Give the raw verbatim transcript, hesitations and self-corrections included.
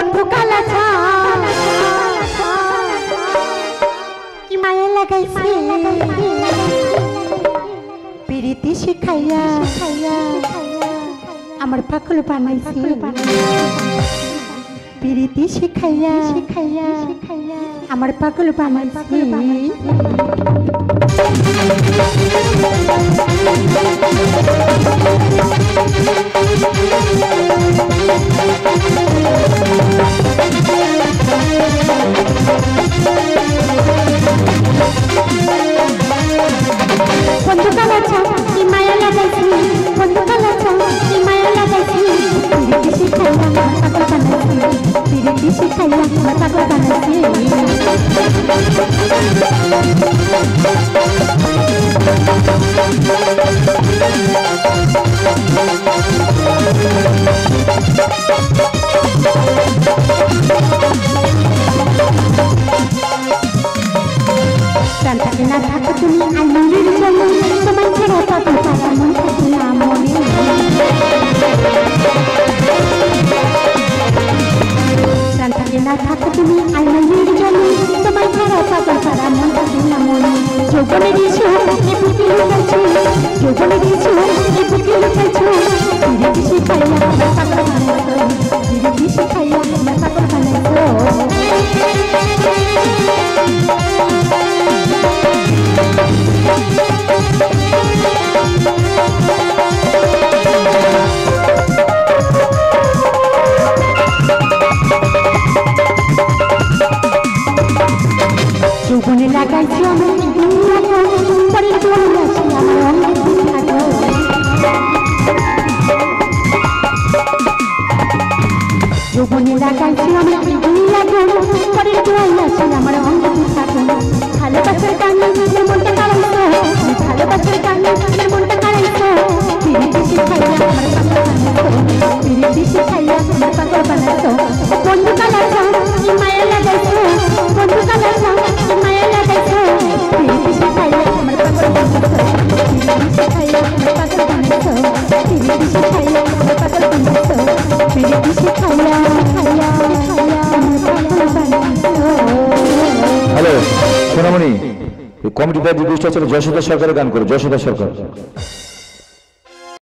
বন্ধু কালা কি মায়া লাগাইছে প্রীতি শিখাইয়া আমার পাগল বানাইছে প্রীতি শিখাইয়া শিখাইয়া আমার পাগল বানাইছে বন্ধু কালা কি মায়া লাগাইছে বন্ধু কালা কি মায়া লাগাইছে প্রীতি শিখাইয়া আমার পাগল বানাইছে প্রীতি শিখাইয়া আমার পাগল বানাইছে প্রাণ থাকে না থাকে তুমি আইনের জন্য তোমার ছেড়ে পাগল পারা মন থাকে না মনে প্রাণ থাকে না থাকে তুমি আইনের জন্য তোমার ছেড়ে পাগল পারা মন থাকে না মনে যৌবনে দিয়েছো এ বুকে লুকাইছো যৌবনে দিয়েছো এ বুকে লুকাইছো প্রীতি শিখাইয়া আমার পাগল বানাইছো প্রীতি শিখাইয়া আমার পাগল বানাইছো যৌবনে লাগাইছি আমার পরের দোয়াল আছে আমার অঙ্গে থাকো যৌবনে লাগাইছি আমার পরের দোয়াল আছে আমার অঙ্গে থাকো ভালোবাসার গানে মনটা কাড়াইছো ভালোবাসার গানে মনটা কাড়াইছো প্রীতি শিখাইয়া আমার পাগল বানাইছো প্রীতি শিখাইয়া আমার পাগল বানাইছো বন্ধু কালা কি মায়া লাগাইছো বন্ধু কালা কি মায়া লাগাইছো প্রীতি শিখাইয়া আমার পাগল বানাইছো প্রীতি শিখাইয়া আমার পাগল বানাইছো প্রীতি শিখাইয়া আমার পাগল বানাইছো প্রীতি শিখাইয়া খাইয়া খাইয়া আমার পাগল বানাইছো। হ্যালো সোনামণি, কমিটি তার রিকোয়েস্ট আছে যশোদা সরকারের গান করো, যশোদা সরকার।